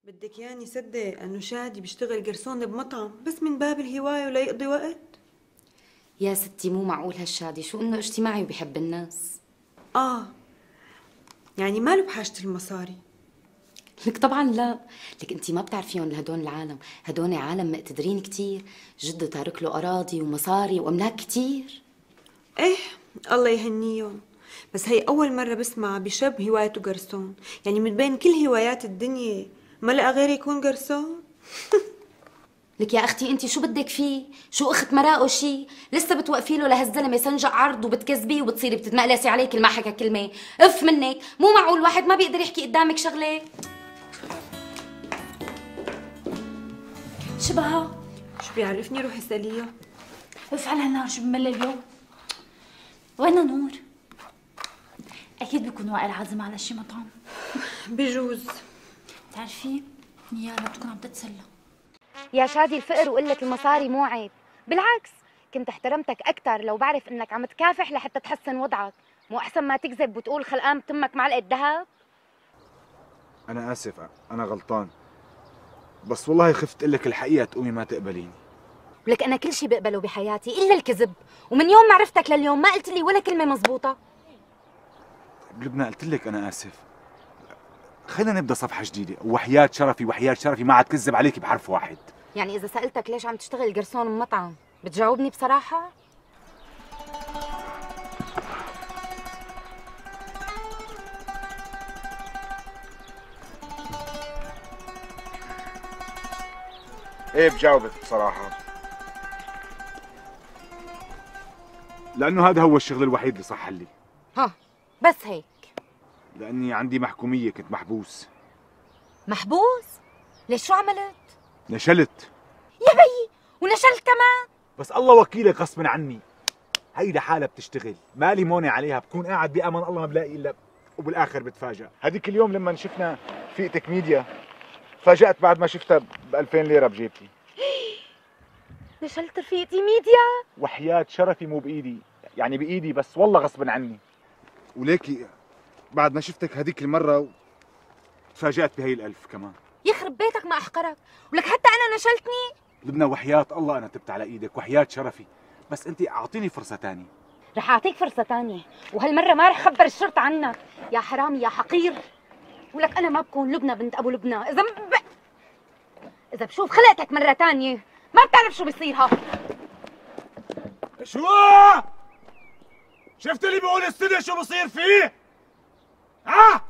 بدك ياني صدق انه شادي بيشتغل قرصون بمطعم بس من باب الهواية ولا يقضي وقت؟ يا ستي مو معقول هالشادي، شو انه اجتماعي وبيحب الناس. اه، يعني ماله بحاجة المصاري. لك طبعا لا، لك انت ما بتعرفيهم هدول العالم، هدول عالم مقتدرين كتير، جده تارك له اراضي ومصاري واملاك كتير. ايه، الله يهنيهم. بس هي اول مرة بسمع بشاب هوايته قرصون، يعني من بين كل هوايات الدنيا ما لقى غير يكون قرصون. لك يا اختي انت شو بدك فيه؟ شو اخت مراقه شي؟ لسه بتوقفي له لهالزلمه سنجق عرض وبتكذبيه وبتصيري بتتمقلسي عليه كل ما حكى كلمه. اف منك، مو معقول واحد ما بيقدر يحكي قدامك شغله. شبهها. شو بيعرفني روحي اساليها. اف على هالنار، شو بمل اليوم. وين نور؟ اكيد بيكون وائل عازم على شي مطعم. بجوز. بتعرفي نيالا بتكون عم تتسلى. يا شادي الفقر وقلة المصاري مو عيب، بالعكس كنت احترمتك أكتر لو بعرف إنك عم تكافح لحتى تحسن وضعك، مو أحسن ما تكذب وتقول خلقان بتمك معلقة ذهب؟ أنا آسف، أنا غلطان، بس والله خفت أقول لك الحقيقة تقومي ما تقبليني. ولك أنا كل شي بقبله بحياتي إلا الكذب، ومن يوم ما عرفتك لليوم ما قلت لي ولا كلمة مزبوطة. بلبنى قلت لك أنا آسف، خلينا نبدأ صفحة جديدة، وحياة شرفي وحياة شرفي ما عاد كذب عليكي بحرف واحد. يعني إذا سألتك ليش عم تشتغل قرصون بمطعم بتجاوبني بصراحة؟ ايه بجاوبك بصراحة، لأنه هذا هو الشغل الوحيد اللي صح لي. ها، بس هيك؟ لأني عندي محكومية، كنت محبوس. محبوس؟ ليش شو عملت؟ نشلت. يا بيي، ونشلت كمان؟ بس الله وكيلك غصبا عني، هيدا حالة بتشتغل مالي مونع عليها، بكون قاعد بأمان الله ما بلاقي إلا وبالآخر بتفاجأ. هذيك اليوم لما شفنا فيقتك ميديا تفاجأت بعد ما شفتها ب 2000 ليرة بجيبتي. نشلت رفيقتي ميديا؟ وحياة شرفي مو بإيدي، يعني بإيدي بس والله غصبا عني. وليكي بعد ما شفتك هذيك المرة تفاجأت بهي الألف كمان. يخرب بيتك ما أحقرك، ولك حتى أنا نشلتني؟ لبنى وحياة الله أنا تبت على إيدك وحياة شرفي، بس أنت أعطيني فرصة تانية. رح أعطيك فرصة تانية، وهالمرة ما رح خبر الشرطة عنك يا حرامي يا حقير. ولك أنا ما بكون لبنى بنت أبو لبنى، إذا بشوف خلقتك مرة تانية ما بتعرف شو بيصير. ها شو؟ شفت اللي بيقول السنة شو بصير فيه؟ ها؟